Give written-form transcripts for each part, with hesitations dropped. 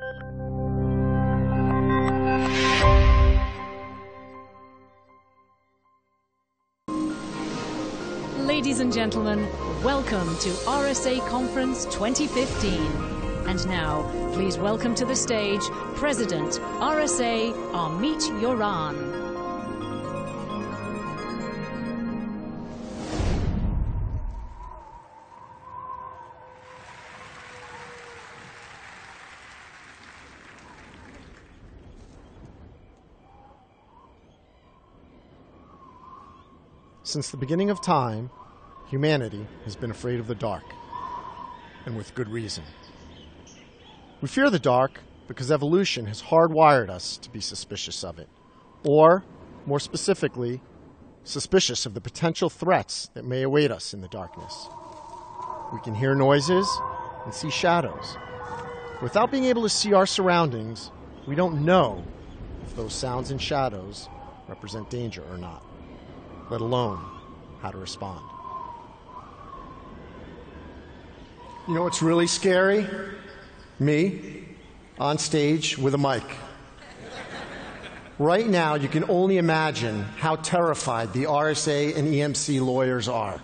Ladies and gentlemen, welcome to RSA Conference 2015. And now, please welcome to the stage President, RSA, Amit Yoran. Since the beginning of time, humanity has been afraid of the dark, and with good reason. We fear the dark because evolution has hardwired us to be suspicious of it, or, more specifically, suspicious of the potential threats that may await us in the darkness. We can hear noises and see shadows. Without being able to see our surroundings, we don't know if those sounds and shadows represent danger or not, let alone how to respond. You know what's really scary? Me, on stage with a mic. Right now, you can only imagine how terrified the RSA and EMC lawyers are.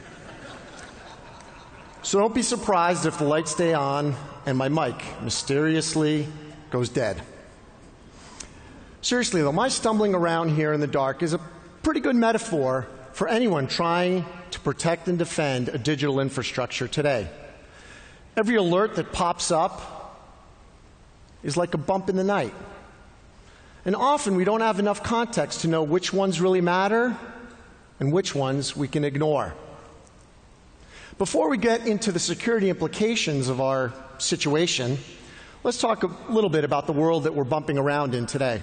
So don't be surprised if the lights stay on and my mic mysteriously goes dead. Seriously, though, my stumbling around here in the dark is a pretty good metaphor for anyone trying to protect and defend a digital infrastructure today. Every alert that pops up is like a bump in the night. And often we don't have enough context to know which ones really matter and which ones we can ignore. Before we get into the security implications of our situation, let's talk a little bit about the world that we're bumping around in today.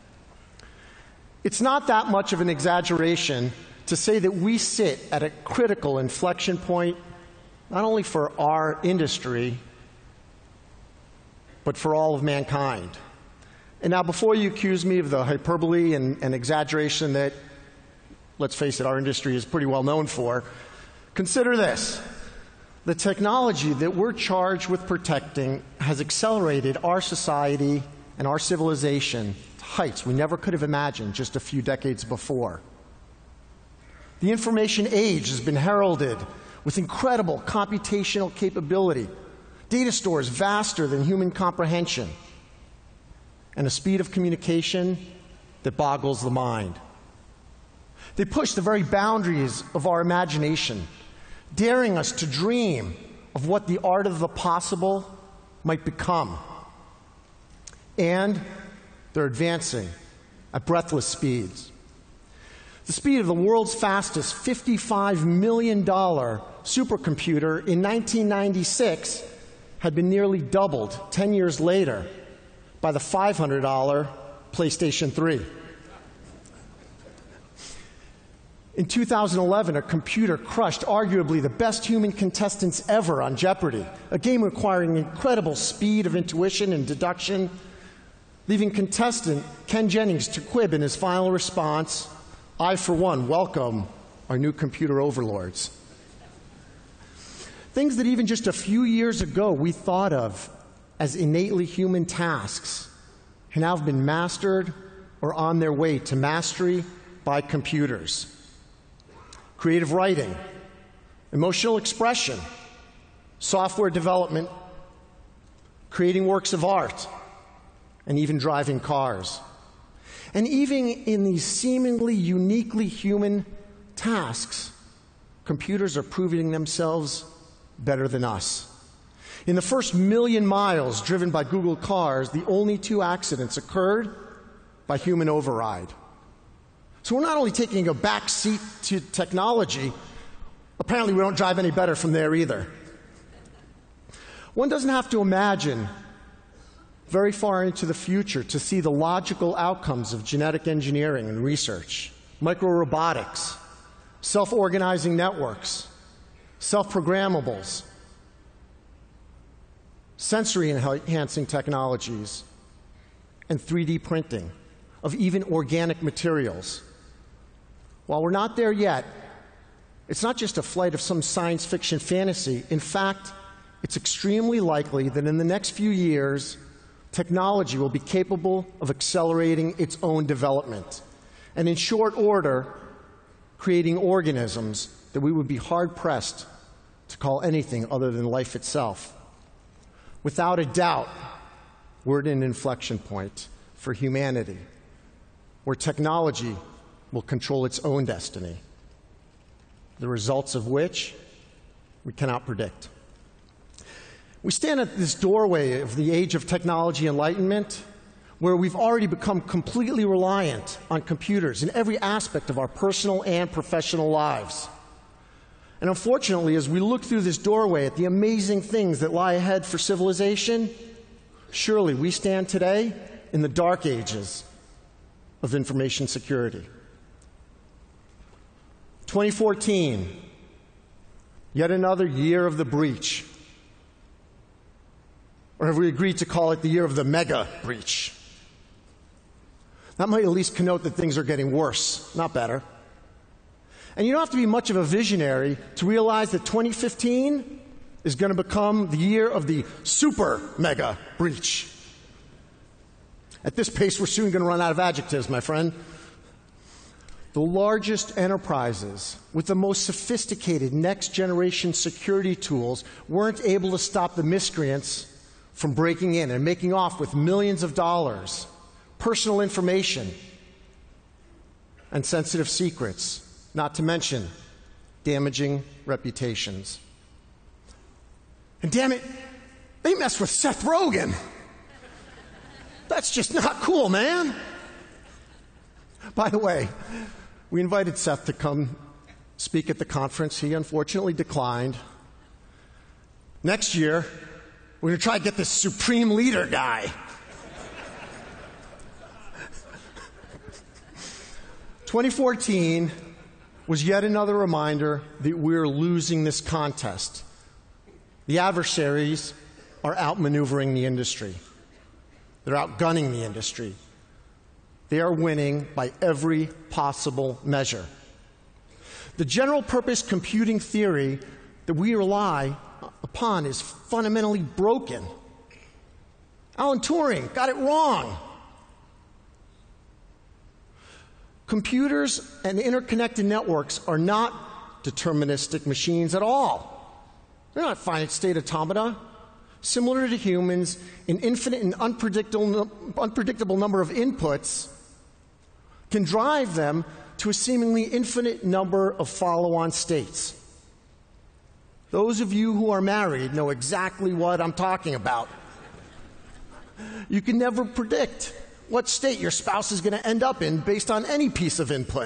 It's not that much of an exaggeration to say that we sit at a critical inflection point, not only for our industry, but for all of mankind. And now, before you accuse me of the hyperbole and exaggeration that, let's face it, our industry is pretty well known for, consider this. The technology that we're charged with protecting has accelerated our society and our civilization to heights we never could have imagined just a few decades before. The information age has been heralded with incredible computational capability, data stores vaster than human comprehension, and a speed of communication that boggles the mind. They push the very boundaries of our imagination, daring us to dream of what the art of the possible might become. And they're advancing at breathless speeds. The speed of the world's fastest $55 million supercomputer in 1996 had been nearly doubled 10 years later by the $500 PlayStation 3. In 2011, a computer crushed arguably the best human contestants ever on Jeopardy, a game requiring incredible speed of intuition and deduction, leaving contestant Ken Jennings to quib in his final response, "I, for one, welcome our new computer overlords." Things that even just a few years ago we thought of as innately human tasks have now been mastered or on their way to mastery by computers. Creative writing, emotional expression, software development, creating works of art, and even driving cars. And even in these seemingly uniquely human tasks, computers are proving themselves better than us. In the first 1,000,000 miles driven by Google cars, the only 2 accidents occurred by human override. So we're not only taking a back seat to technology, apparently we don't drive any better from there either. One doesn't have to imagine very far into the future to see the logical outcomes of genetic engineering and research, microrobotics, self-organizing networks, self-programmables, sensory-enhancing technologies, and 3D printing of even organic materials. While we're not there yet, it's not just a flight of some science fiction fantasy. In fact, it's extremely likely that in the next few years, technology will be capable of accelerating its own development, and in short order, creating organisms that we would be hard-pressed to call anything other than life itself. Without a doubt, we're at an inflection point for humanity, where technology will control its own destiny, the results of which we cannot predict. We stand at this doorway of the age of technology enlightenment, where we've already become completely reliant on computers in every aspect of our personal and professional lives. And unfortunately, as we look through this doorway at the amazing things that lie ahead for civilization, surely we stand today in the dark ages of information security. 2014, yet another year of the breach. Or have we agreed to call it the year of the mega breach? That might at least connote that things are getting worse, not better. And you don't have to be much of a visionary to realize that 2015 is going to become the year of the super mega breach. At this pace, we're soon going to run out of adjectives, my friend. The largest enterprises with the most sophisticated next-generation security tools weren't able to stop the miscreants from breaking in and making off with millions of dollars, personal information, and sensitive secrets, not to mention damaging reputations. And damn it, they messed with Seth Rogen. That's just not cool, man. By the way, we invited Seth to come speak at the conference. He unfortunately declined. Next year, we're going to try to get this supreme leader guy. 2014 was yet another reminder that we're losing this contest. The adversaries are outmaneuvering the industry. They're outgunning the industry. They are winning by every possible measure. The general purpose computing theory that we rely upon is fundamentally broken. Alan Turing got it wrong. Computers and interconnected networks are not deterministic machines at all. They're not finite state automata. Similar to humans, an infinite and unpredictable number of inputs can drive them to a seemingly infinite number of follow-on states. Those of you who are married know exactly what I'm talking about. You can never predict what state your spouse is going to end up in based on any piece of input.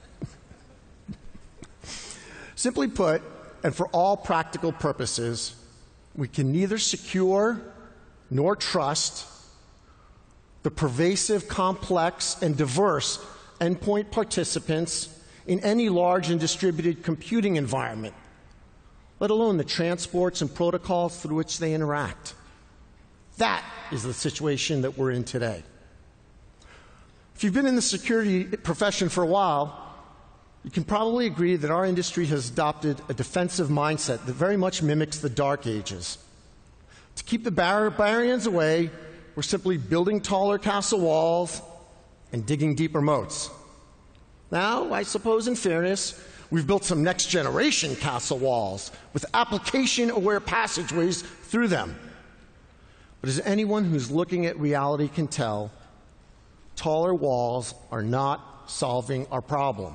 Simply put, and for all practical purposes, we can neither secure nor trust the pervasive, complex, and diverse endpoint participants in any large and distributed computing environment, let alone the transports and protocols through which they interact. That is the situation that we're in today. If you've been in the security profession for a while, you can probably agree that our industry has adopted a defensive mindset that very much mimics the Dark Ages. To keep the barbarians away, we're simply building taller castle walls and digging deeper moats. Now, I suppose in fairness, we've built some next-generation castle walls with application-aware passageways through them. But as anyone who's looking at reality can tell, taller walls are not solving our problem.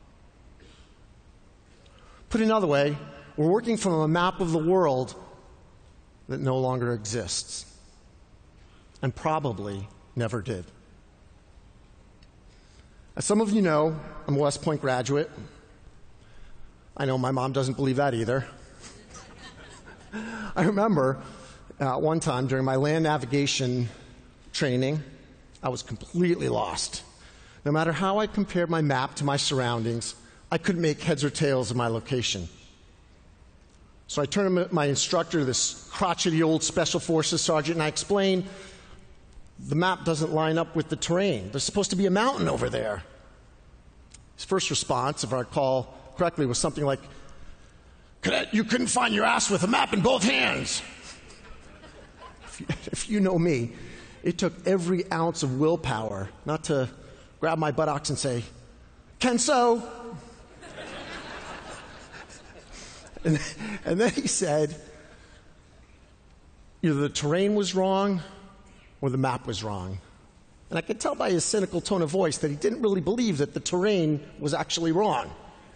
Put another way, we're working from a map of the world that no longer exists, and probably never did. As some of you know, I'm a West Point graduate. I know my mom doesn't believe that either. I remember one time during my land navigation training, I was completely lost. No matter how I compared my map to my surroundings, I couldn't make heads or tails of my location. So I turned to my instructor, this crotchety old Special Forces sergeant, and I explained, the map doesn't line up with the terrain. There's supposed to be a mountain over there. His first response, if I recall correctly, was something like, "Cadet, you couldn't find your ass with a map in both hands." If you know me, it took every ounce of willpower not to grab my buttocks and say, "Kenso!" and then he said, either the terrain was wrong or the map was wrong. And I could tell by his cynical tone of voice that he didn't really believe that the terrain was actually wrong.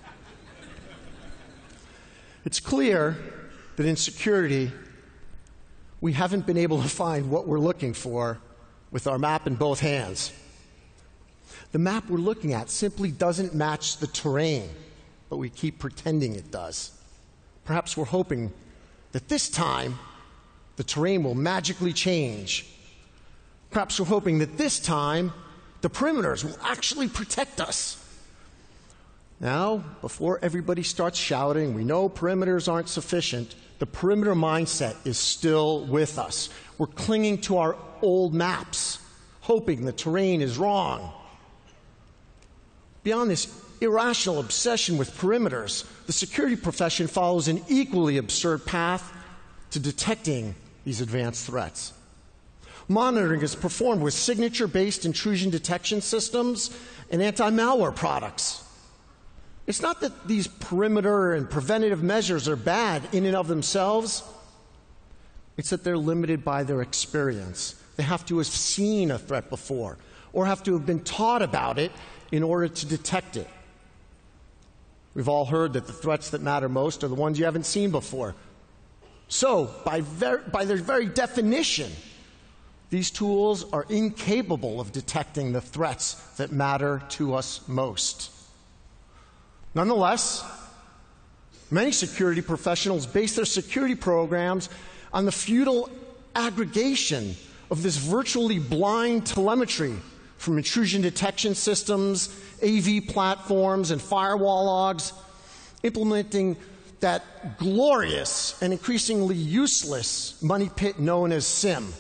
It's clear that in security, we haven't been able to find what we're looking for with our map in both hands. The map we're looking at simply doesn't match the terrain, but we keep pretending it does. Perhaps we're hoping that this time the terrain will magically change. Perhaps we're hoping that this time the perimeters will actually protect us. Now, before everybody starts shouting, we know perimeters aren't sufficient, the perimeter mindset is still with us. We're clinging to our old maps, hoping the terrain is wrong. Beyond this irrational obsession with perimeters, the security profession follows an equally absurd path to detecting these advanced threats. Monitoring is performed with signature-based intrusion detection systems and anti-malware products. It's not that these perimeter and preventative measures are bad in and of themselves. It's that they're limited by their experience. They have to have seen a threat before or have to have been taught about it in order to detect it. We've all heard that the threats that matter most are the ones you haven't seen before. So, by their very definition, these tools are incapable of detecting the threats that matter to us most. Nonetheless, many security professionals base their security programs on the futile aggregation of this virtually blind telemetry from intrusion detection systems, AV platforms, and firewall logs, implementing that glorious and increasingly useless money pit known as SIM.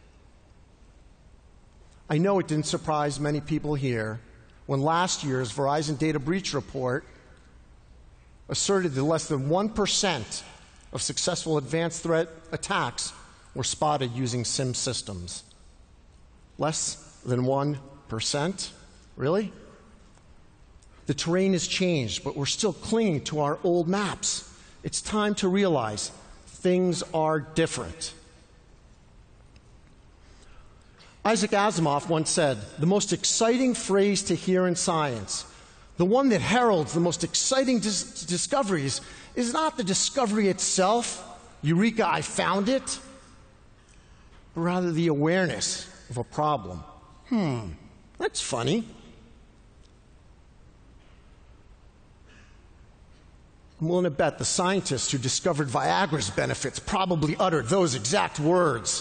I know it didn't surprise many people here when last year's Verizon data breach report asserted that less than 1% of successful advanced threat attacks were spotted using SIM systems. Less than 1%? Really? The terrain has changed, but we're still clinging to our old maps. It's time to realize things are different. Isaac Asimov once said, "The most exciting phrase to hear in science, the one that heralds the most exciting discoveries, is not the discovery itself, eureka, I found it, but rather the awareness of a problem." That's funny. I'm willing to bet the scientists who discovered Viagra's benefits probably uttered those exact words.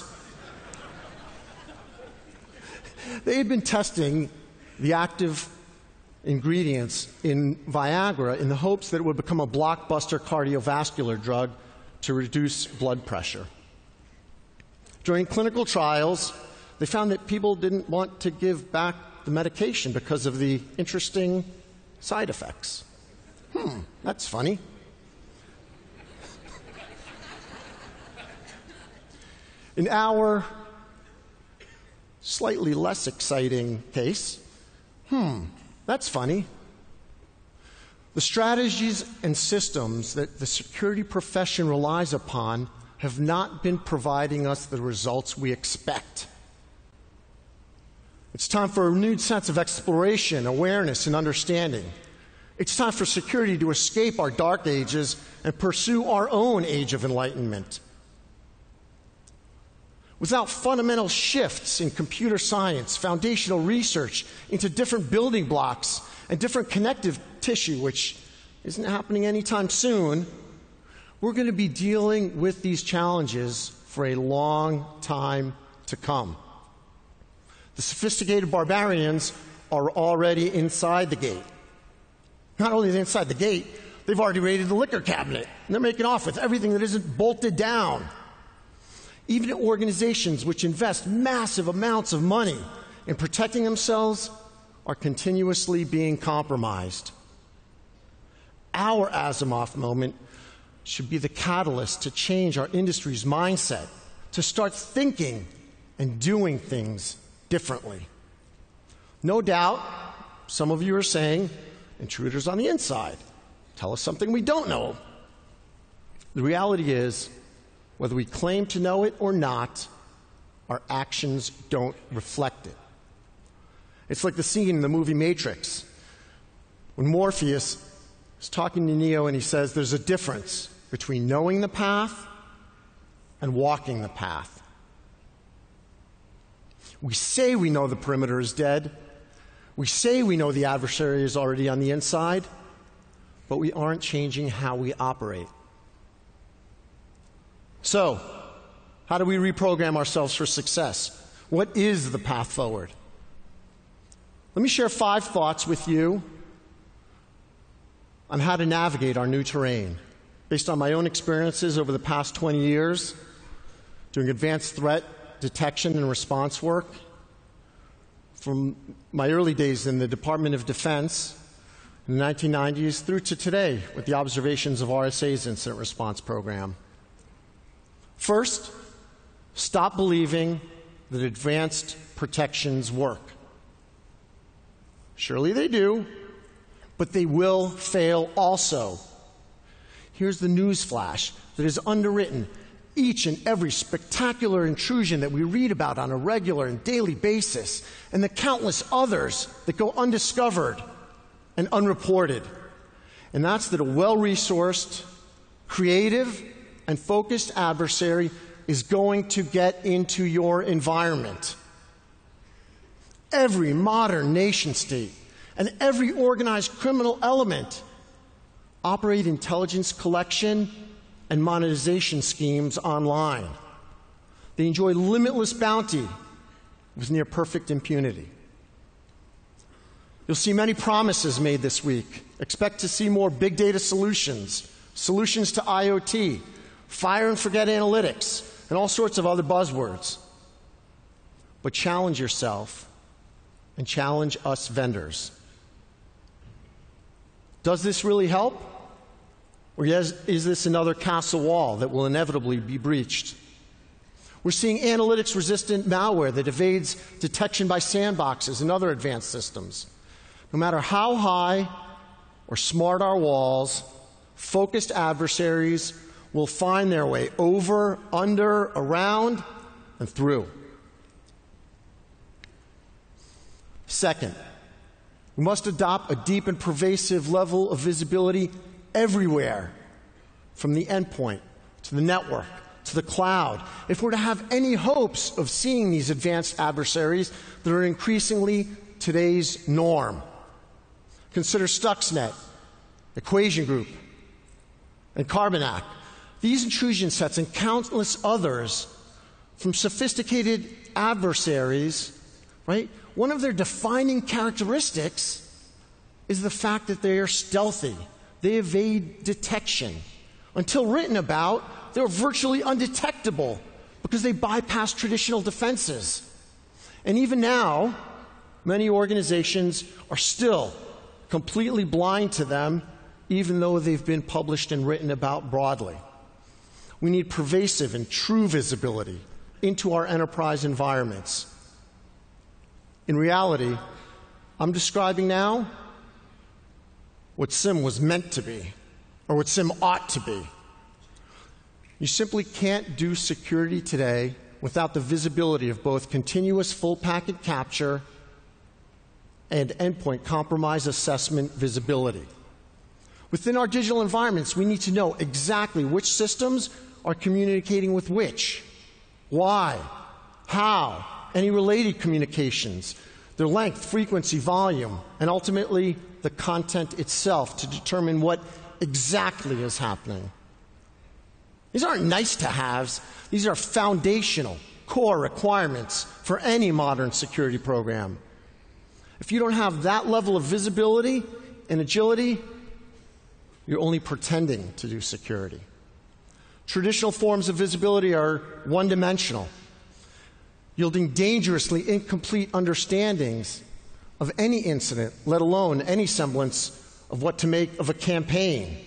They had been testing the active ingredients in Viagra in the hopes that it would become a blockbuster cardiovascular drug to reduce blood pressure. During clinical trials, they found that people didn't want to give back the medication because of the interesting side effects. That's funny. In our slightly less exciting case, that's funny. The strategies and systems that the security profession relies upon have not been providing us the results we expect. It's time for a renewed sense of exploration, awareness, and understanding. It's time for security to escape our dark ages and pursue our own age of enlightenment. Without fundamental shifts in computer science, foundational research into different building blocks and different connective tissue, which isn't happening anytime soon, we're going to be dealing with these challenges for a long time to come. The sophisticated barbarians are already inside the gate. Not only are they inside the gate, they've already raided the liquor cabinet, and they're making off with everything that isn't bolted down. Even organizations which invest massive amounts of money in protecting themselves are continuously being compromised. Our Asimov moment should be the catalyst to change our industry's mindset, to start thinking and doing things differently. No doubt, some of you are saying, intruders on the inside. Tell us something we don't know. The reality is, whether we claim to know it or not, our actions don't reflect it. It's like the scene in the movie Matrix when Morpheus is talking to Neo and he says there's a difference between knowing the path and walking the path. We say we know the perimeter is dead. We say we know the adversary is already on the inside, but we aren't changing how we operate. So, how do we reprogram ourselves for success? What is the path forward? Let me share 5 thoughts with you on how to navigate our new terrain, based on my own experiences over the past 20 years, doing advanced threat detection and response work, from my early days in the Department of Defense in the 1990s through to today with the observations of RSA's incident response program. First, stop believing that advanced protections work. Surely they do, but they will fail also. Here's the news flash that is underwritten. Each and every spectacular intrusion that we read about on a regular and daily basis, and the countless others that go undiscovered and unreported. And that's that a well-resourced, creative, and focused adversary is going to get into your environment. Every modern nation state and every organized criminal element operate intelligence collection and monetization schemes online. They enjoy limitless bounty with near perfect impunity. You'll see many promises made this week. Expect to see more big data solutions, solutions to IoT, fire and forget analytics, and all sorts of other buzzwords. But challenge yourself and challenge us vendors. Does this really help? Or is this another castle wall that will inevitably be breached? We're seeing analytics-resistant malware that evades detection by sandboxes and other advanced systems. No matter how high or smart our walls, focused adversaries will find their way over, under, around, and through. Second, we must adopt a deep and pervasive level of visibility everywhere, from the endpoint to the network to the cloud, if we're to have any hopes of seeing these advanced adversaries that are increasingly today's norm. Consider Stuxnet, Equation Group, and Carbonac. These intrusion sets and countless others from sophisticated adversaries, right? One of their defining characteristics is the fact that they are stealthy. They evade detection. Until written about, they're virtually undetectable because they bypass traditional defenses. And even now, many organizations are still completely blind to them, even though they've been published and written about broadly. We need pervasive and true visibility into our enterprise environments. In reality, I'm describing now what SIM was meant to be, or what SIM ought to be. You simply can't do security today without the visibility of both continuous full packet capture and endpoint compromise assessment visibility. Within our digital environments, we need to know exactly which systems are communicating with which, why, how, any related communications, their length, frequency, volume, and ultimately the content itself to determine what exactly is happening. These aren't nice-to-haves. These are foundational, core requirements for any modern security program. If you don't have that level of visibility and agility, you're only pretending to do security. Traditional forms of visibility are one-dimensional, yielding dangerously incomplete understandings of any incident, let alone any semblance of what to make of a campaign.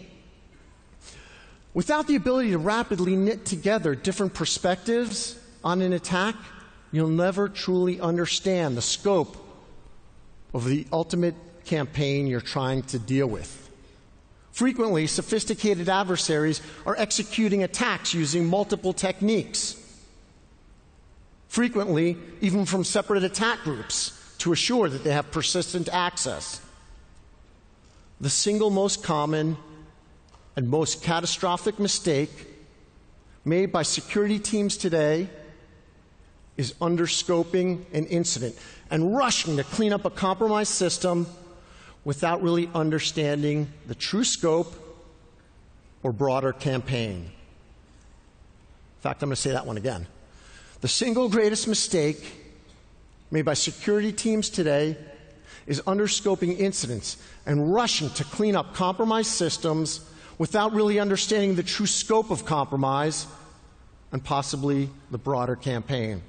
Without the ability to rapidly knit together different perspectives on an attack, you'll never truly understand the scope of the ultimate campaign you're trying to deal with. Frequently, sophisticated adversaries are executing attacks using multiple techniques. Frequently, even from separate attack groups, to assure that they have persistent access. The single most common and most catastrophic mistake made by security teams today is underscoping an incident and rushing to clean up a compromised system without really understanding the true scope or broader campaign. In fact, I'm going to say that one again. The single greatest mistake made by security teams today is underscoping incidents and rushing to clean up compromised systems without really understanding the true scope of compromise and possibly the broader campaign.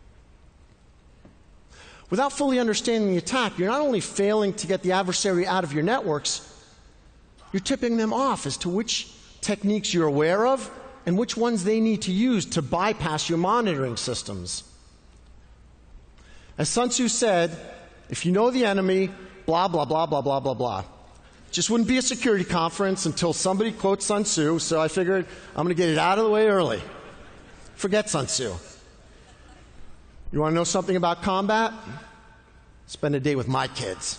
Without fully understanding the attack, you're not only failing to get the adversary out of your networks, you're tipping them off as to which techniques you're aware of and which ones they need to use to bypass your monitoring systems. As Sun Tzu said, if you know the enemy, blah, blah, blah, blah, blah, blah, blah. Just wouldn't be a security conference until somebody quotes Sun Tzu, so I figured I'm going to get it out of the way early. Forget Sun Tzu. You want to know something about combat? Spend a day with my kids.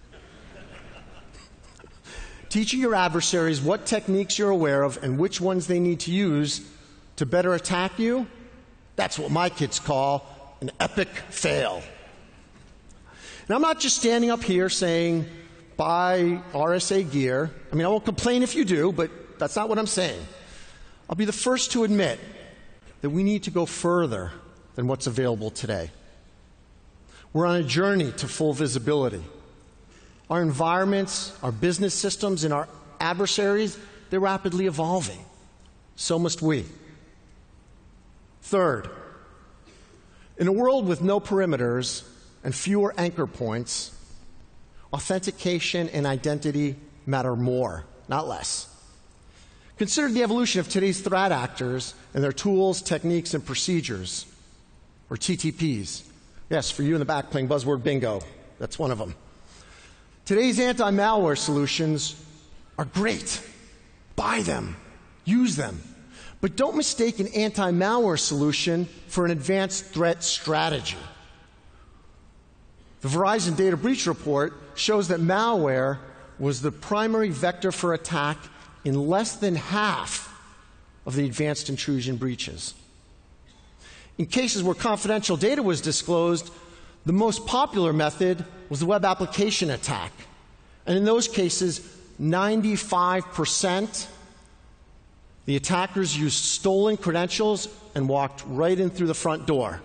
Teaching your adversaries what techniques you're aware of and which ones they need to use to better attack you, that's what my kids call an epic fail. And I'm not just standing up here saying, buy RSA gear. I mean, I won't complain if you do, but that's not what I'm saying. I'll be the first to admit that we need to go further than what's available today. We're on a journey to full visibility. Our environments, our business systems, and our adversaries, they're rapidly evolving. So must we. Third, in a world with no perimeters and fewer anchor points, authentication and identity matter more, not less. Consider the evolution of today's threat actors and their tools, techniques, and procedures, or TTPs. Yes, for you in the back playing buzzword bingo, that's one of them. Today's anti-malware solutions are great. Buy them, use them. But don't mistake an anti-malware solution for an advanced threat strategy. The Verizon data breach report shows that malware was the primary vector for attack in less than half of the advanced intrusion breaches. In cases where confidential data was disclosed, the most popular method was the web application attack. And in those cases, 95%, the attackers used stolen credentials and walked right in through the front door.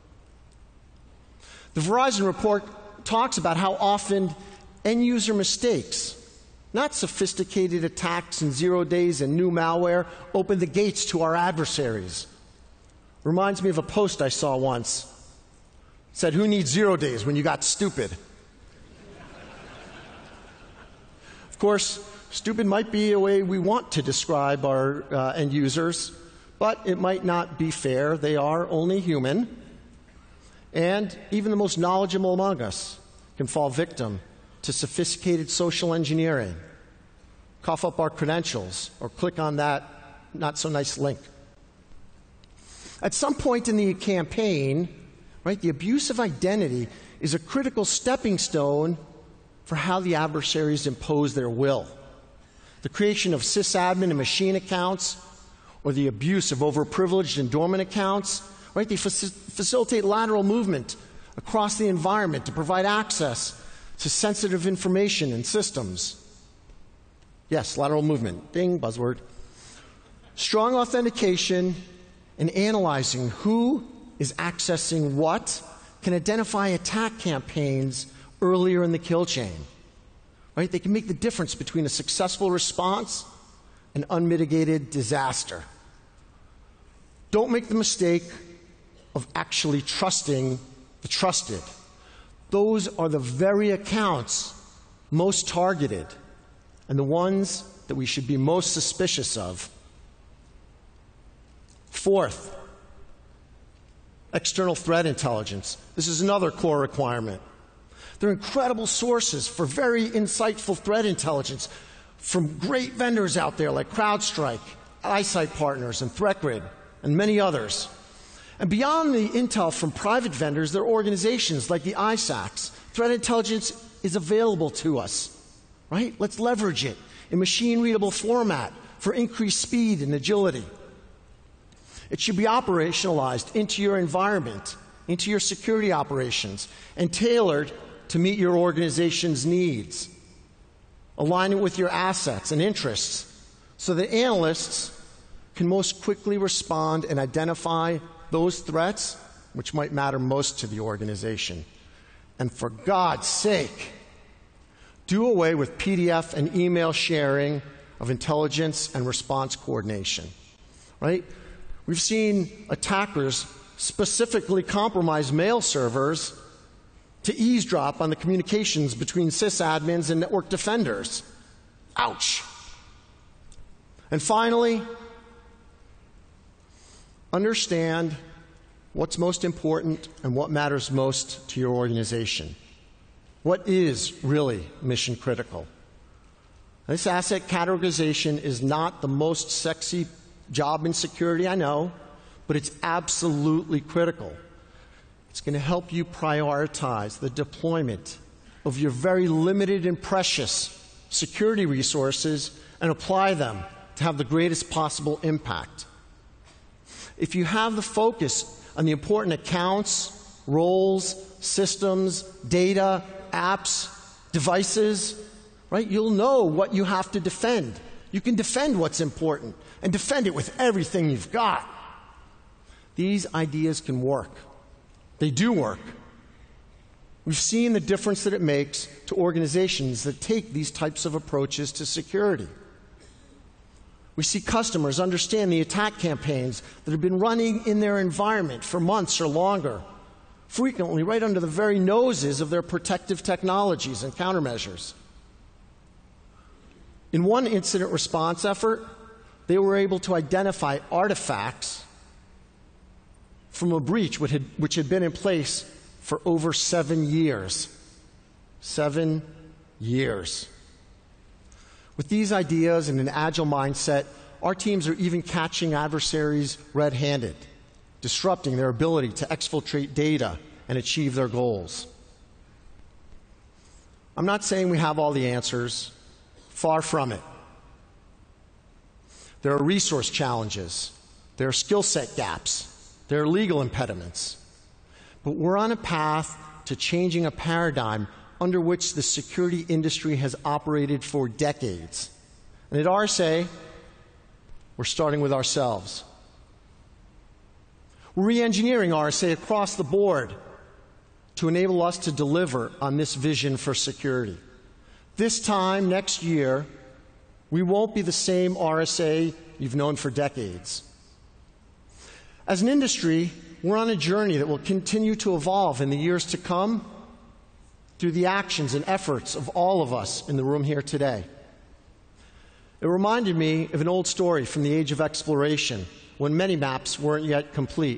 The Verizon report talks about how often end-user mistakes, not sophisticated attacks in 0 days and new malware, open the gates to our adversaries. Reminds me of a post I saw once. It said, "Who needs 0 days when you got stupid?" Of course, stupid might be a way we want to describe our end users, but it might not be fair. They are only human. And even the most knowledgeable among us can fall victim to sophisticated social engineering, cough up our credentials, or click on that not-so-nice link. At some point in the campaign, right, the abuse of identity is a critical stepping stone for how the adversaries impose their will. The creation of sysadmin and machine accounts, or the abuse of overprivileged and dormant accounts, right, they facilitate lateral movement across the environment to provide access to sensitive information and systems. Yes, lateral movement. Ding, buzzword. Strong authentication and analyzing who is accessing what can identify attack campaigns earlier in the kill chain. Right? They can make the difference between a successful response and unmitigated disaster. Don't make the mistake of actually trusting the trusted. Those are the very accounts most targeted and the ones that we should be most suspicious of. Fourth, External threat intelligence. This is another core requirement. They're incredible sources for very insightful threat intelligence from great vendors out there like CrowdStrike, Eyesight Partners, and ThreatGrid, and many others. And beyond the intel from private vendors, there are organizations like the ISACs. Threat intelligence is available to us, right? Let's leverage it in machine-readable format for increased speed and agility. It should be operationalized into your environment, into your security operations, and tailored to meet your organization's needs. Align it with your assets and interests so that analysts can most quickly respond and identify those threats which might matter most to the organization. And for God's sake, do away with PDF and email sharing of intelligence and response coordination, right? We've seen attackers specifically compromise mail servers to eavesdrop on the communications between sysadmins and network defenders. Ouch. And finally, understand what's most important and what matters most to your organization. What is really mission critical? This asset categorization is not the most sexy job in security, I know, but it's absolutely critical. It's going to help you prioritize the deployment of your very limited and precious security resources and apply them to have the greatest possible impact. If you have the focus on the important accounts, roles, systems, data, apps, devices, right, you'll know what you have to defend. You can defend what's important and defend it with everything you've got. These ideas can work. They do work. We've seen the difference that it makes to organizations that take these types of approaches to security. We see customers understand the attack campaigns that have been running in their environment for months or longer, frequently right under the very noses of their protective technologies and countermeasures. In one incident response effort, they were able to identify artifacts from a breach which had been in place for over 7 years. 7 years. With these ideas and an agile mindset, our teams are even catching adversaries red-handed, disrupting their ability to exfiltrate data and achieve their goals. I'm not saying we have all the answers. Far from it. There are resource challenges. There are skill set gaps. There are legal impediments. But we're on a path to changing a paradigm under which the security industry has operated for decades. And at RSA, we're starting with ourselves. We're re-engineering RSA across the board to enable us to deliver on this vision for security. This time next year, we won't be the same RSA you've known for decades. As an industry, we're on a journey that will continue to evolve in the years to come through the actions and efforts of all of us in the room here today. It reminded me of an old story from the Age of Exploration, when mini-maps weren't yet complete.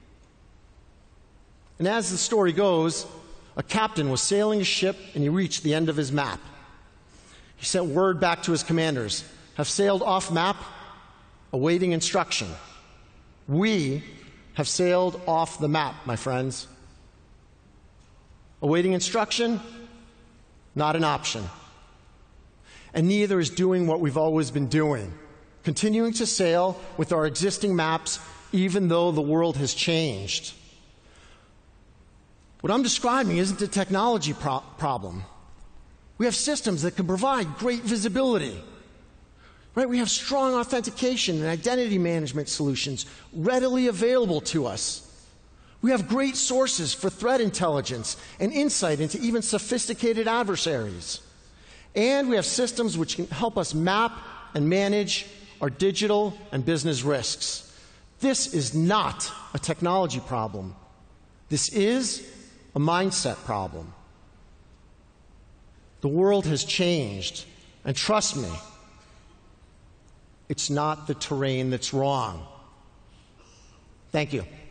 And as the story goes, a captain was sailing a ship and he reached the end of his map. He sent word back to his commanders, "Have sailed off map, awaiting instruction." We have sailed off the map, my friends. Awaiting instruction? Not an option. And neither is doing what we've always been doing, continuing to sail with our existing maps even though the world has changed. What I'm describing isn't a technology problem. We have systems that can provide great visibility. Right? We have strong authentication and identity management solutions readily available to us. We have great sources for threat intelligence and insight into even sophisticated adversaries. And we have systems which can help us map and manage our digital and business risks. This is not a technology problem. This is a mindset problem. The world has changed, and trust me, it's not the terrain that's wrong. Thank you.